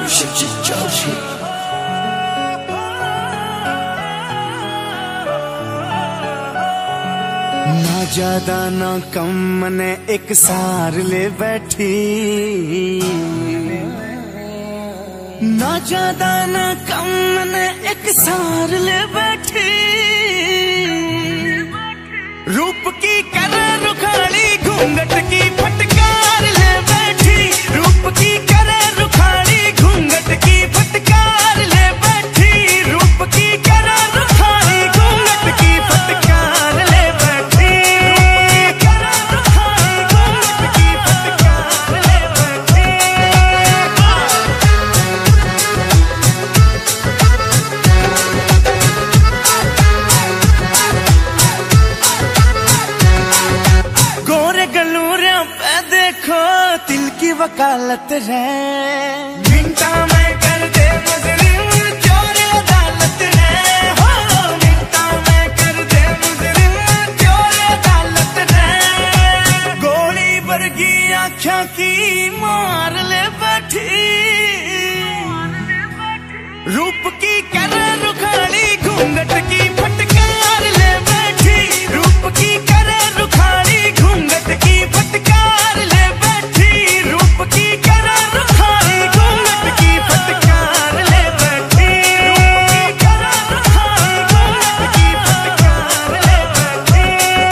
ना ज्यादा ना कम मने एक सार ले बैठी, ना ज्यादा ना कम मने एक सार ले बैठी। रूप की कर रुखाड़ी घूंघट की फटकार ले बैठी, रूप की कर रुखाड़ी घूंघट की फटकार ले बैठी, रूप की कर रुखाड़ी घूंघट की फटकार ले बैठी, कर रुखाड़ी घूंघट की फटकार ले बैठी। गोरे गलूरे पे देखो तिल की वकालत रे, मिनटा में कर दे मुजरिम चोर अदालत रे, हो मिनटा में कर दे मुजरिम चोर अदालत रे। गोली वर्गी आँखों की मार ले बैठी, रूप की कर रुखाड़ी घूंघट की फटकार ले बैठी, रूप की कर रुखाड़ी घूंघट की फटकार ले बैठी, रूप की कर रुखाड़ी घूंघट की फटकार ले बैठी, रूप की कर रुखाड़ी घूंघट की फटकार ले बैठी।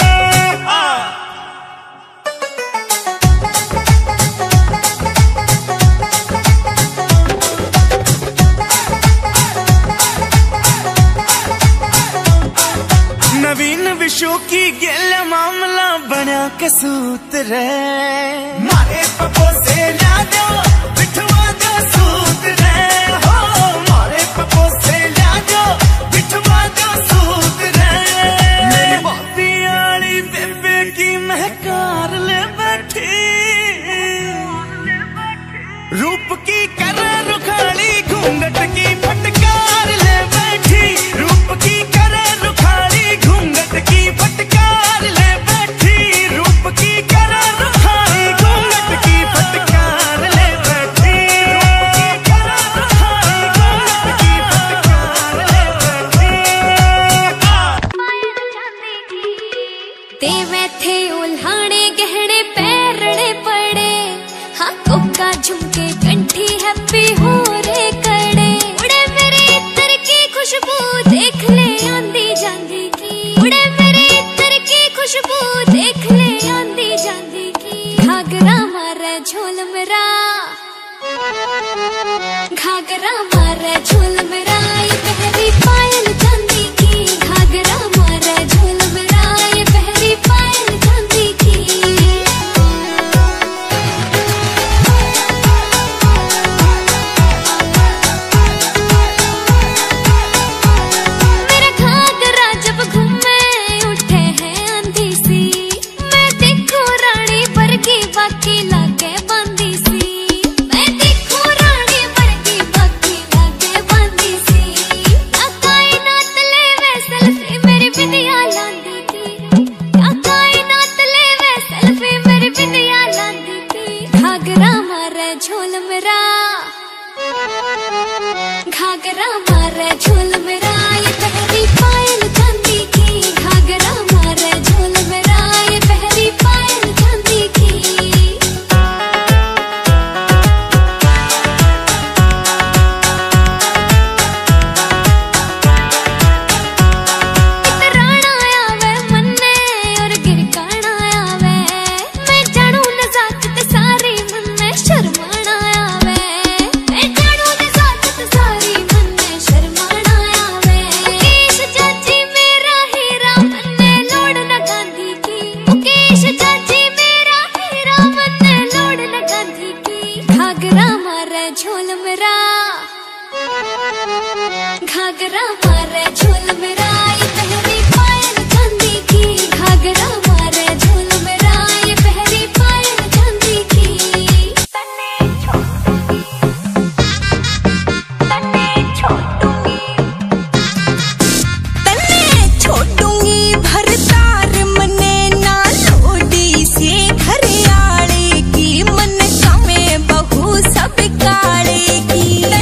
नवीन विशु की गिल मामला बना कसूत रे, मारे पपो से ला दो बिठवा दो सूत रे, हो मारे पपो से ला दो बिठवा दो सूत रे। मेरी बाती आली बेबे की महकार ले बैठी, रूप की कर रुखाड़ी घूंघट की फटकार ले बैठी, रूप की कर रुखाड़ी घूंघट की फटकार ले बैठी, रूप की कर रुखाड़ी घूंघट की फटकार ले बैठी, रूप की कर रुखाड़ी घूंघट की फटकार ले बैठी। ते मैं थे उल्हाने गहने पैरने पड़े, हाँ कोका झुमके कंठी हैप्पी हो रे कड़े। उड़े मेरे इत्र की खुशबू देख ले आंधी जांधी की, उड़े मेरे इत्र की खुशबू देख ले आंधी जांधी की। घाघरा मारे झोल मेरा, घाघरा मारे झोल मेरा, ये पहली पायल चांदी की। घाघरा मारे झोल मेरा, ये पहली पायल चांदी की। मेरा घाघरा जब घूमे उठे है आंधी सी, मैं देखो रानी वर्गी बाकी लागे बांधी सी, मैं देखो रानी वर्गी बाकी लागे बांधी सी। क्या कायनात लेवे सेल्फी मेरी बिंदिया लांदी की, क्या कायनात लेवे सेल्फी मेरी बिंदिया लांदी की। घाघरा मारे झोल मेरा, घाघरा मारे झोल मेरा, ये पहली पायल चांदी की। घाघरा मारे झोल मेरा, ये पहली पायल चांदी की। इतराना आवे मन्ने और गिरकाना आवे, मैं जानू नजाकत सारी मन्ने शर्माना आवे, मैं जानू नजाकत सारी मन्ने शर्माना आवे। मुकेश चाची मेरा हीरा मन्ने लोड़ न गांधी की, मुकेश चाची मेरा हीरा मन्ने लोड़ न गांधी की। घाघरा मारे झोल मेरा, घाघरा मारे झोल मेरा, ये पहली पायल चांदी की। घाघरा मारे झोल मेरा, ये पहली पायल चांदी की। तन्ने छोड़ूंगी भरतार मने ना लोडी से घर आले की, मन का में बहू सब काले की।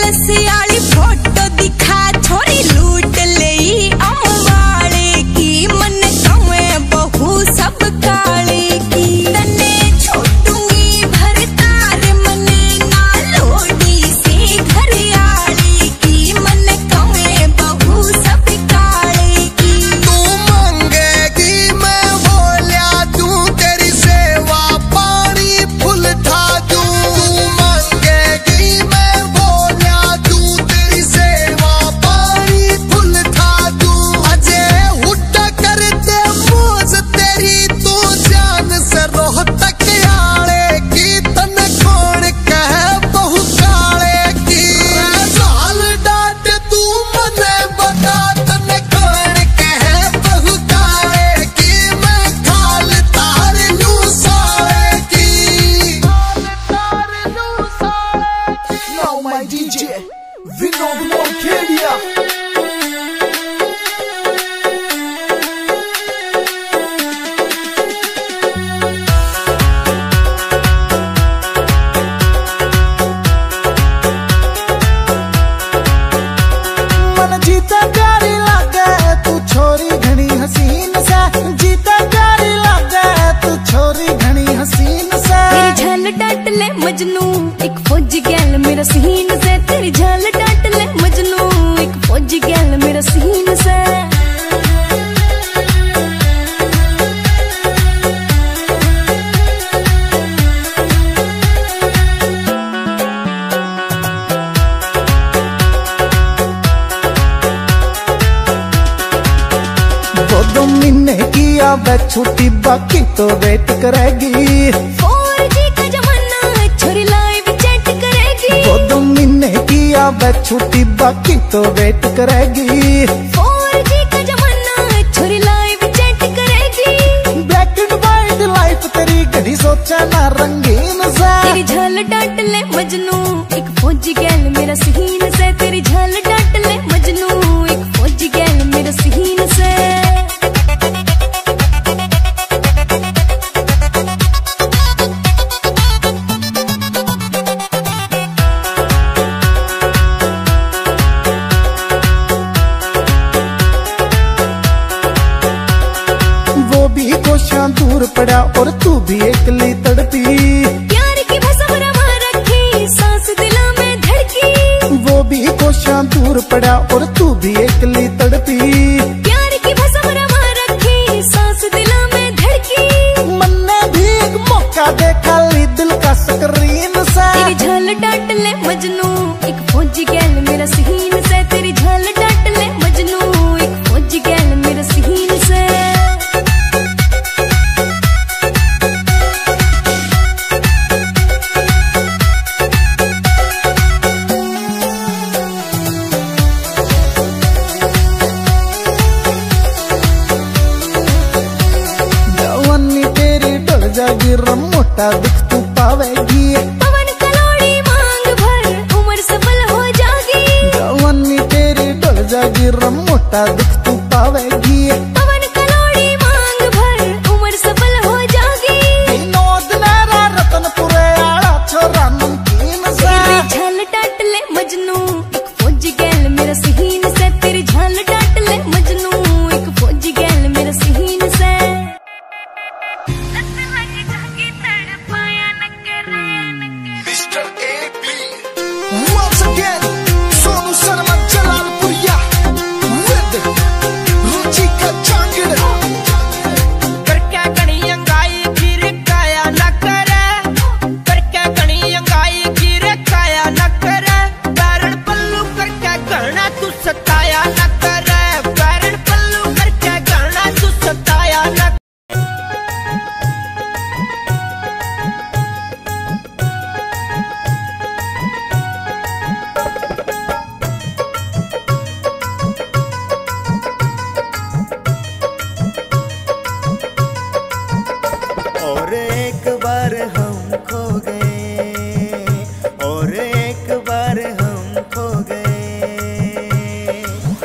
लसियाली फोटो दिखा छोरी लूट लई अमवाले की मन कमे बहु सब काले की तने छोटूंगी भरतार मने ना लोडी से घर आली की मन कमे बहु सब काले की तू मांगेगी मैं बोलिया तू तेरी सेवा पानी फुल ठा दूं तू मांगेगी मैं बोलिया तू तेरी सेवा पानी फुल ठा दूं अजे हुड्डा कर दे मोज तेरी तू जान से रोहतक आले की तन कौन कह बहु काले की साल डाट तू मने बता तन कौन कह बहु काले की मैं खाल तार लू साले की Now my DJ Vinod Monkeria मन जीता प्यारी लागे तू छोरी घनी हसीन सा जीता प्यारी लागे तू छोरी घनी हसीन सा तेरी झल डाट ले मजनू एक फौजी गैल मेरा सीन से तेरी झल डाट ले मजनू एक फौजी गैल मेरा सीन से वो 2 महीने की आवे छुट्टी बाकी तो वेट करेगी 4G का जमाना छोरी लाइव चैट करेगी वो 2 महीने की आवे छुट्टी बाकी तो वेट करेगी 4G का जमाना छोरी लाइव चैट करेगी ब्लैक एंड व्हाइट लाइफ तेरी घड़ी सोचा ना रंगीन सा तेरी झल डाट ले मजनू एक फौजी गैल मेरा सीन से तेरी झल डाट ले मजनू एक फौजी गैल मेरा सीन से वो भी कोशियां दूर पड़ा और तू भी एकली तड़पी प्यार की भसम रमा रखी सांस दिलों में धड़की वो भी कोशियां दूर पड़ा और तू भी एकली तड़पी प्यार की भसम रमा रखी सांस दिलों में धड़की मन ने भी एक मौका देखा ली दिल का स्क्रीन सा तेरी झल डाट ले मजनू एक फौजी गैल मेरा सीन से तेरी झल डाट ले मजनू एक फौजी गैल मेरा सीन से जवानी तेरी डल जागी रमोटा दिख तू पावेगी पवन कलोड़ी मांग भर उम्र सफल हो जागी जवानी तेरी डल जागी रमोटा दिख तू पावेगी पवन कलोड़ी मांग भर उम्र सफल हो जागी विनोद नारा रतनपुरे आला छोरा नमकीन सा तेरी झल डाट ले मजनू एक फौजी गैल मेरा सीन से तेरी झल डाट ले मजनू एक फौजी गैल मेरा सीन से Mr. AP once again Sonu Sarma Jalalpuriya with Ruchika Changida करके कणी अंगाई गिर काया न करे करके कणी अंगाई गिर काया न करे कारण पल्लू करके गहना तू सताया न करे कारण पल्लू करके गहना तू सताया न और एक बार हम खो गए और एक बार हम खो गए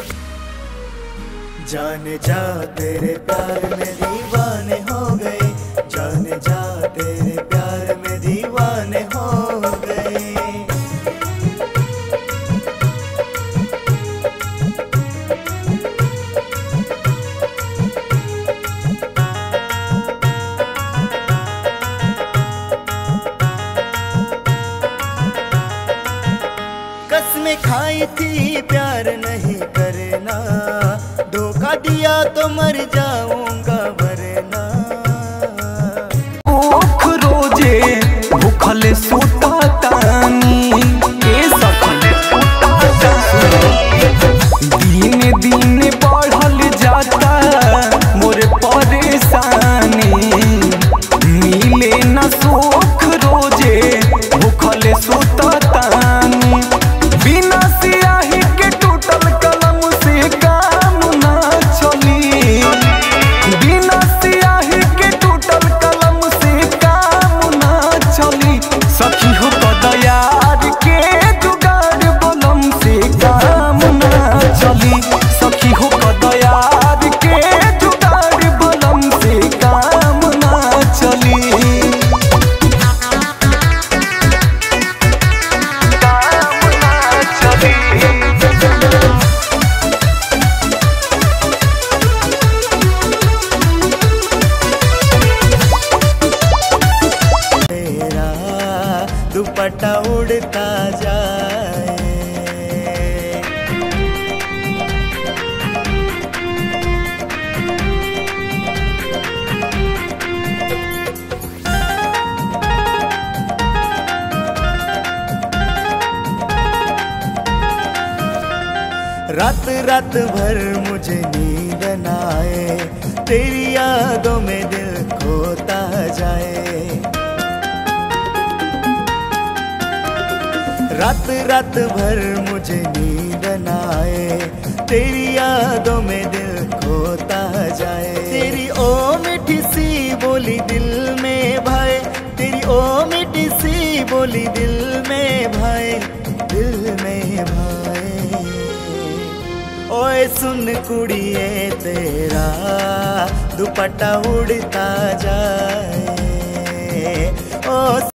जाने जा तेरे प्यार में दीवाने हो गए जाने जा तेरे प्यार में दीवाने हो गए में खाई थी प्यार नहीं करना, धोखा दिया तो मर जाऊंगा वरना। भूख रोजे भूखल सुता तानी, दिन दिन बढ़ल जाता मोर परेशानी, मिले न सुख रोजे भूखल सुता तानी। बिना सियाही के टूटल कलम से काम ना चली, बिना सियाही के टूटल कलम से काम ना चली। सखी हो कदयार के जुगाड़ बलम से काम ना चली, सखी हो कदयार के जुगाड़ बलम से काम ना चली। दुपट्टा उड़ता जाए, रात रात भर मुझे नींद न आए, तेरी यादों में दिल खोता जाए। रात रात भर मुझे नींद न आए, तेरी यादों में दिल खोता जाए। तेरी ओ मीठी सी बोली दिल में भाए, तेरी ओ मीठी सी बोली दिल में भाए, दिल में भाए। ओए सुन कुड़िए तेरा दुपट्टा उड़ता जाए, ओ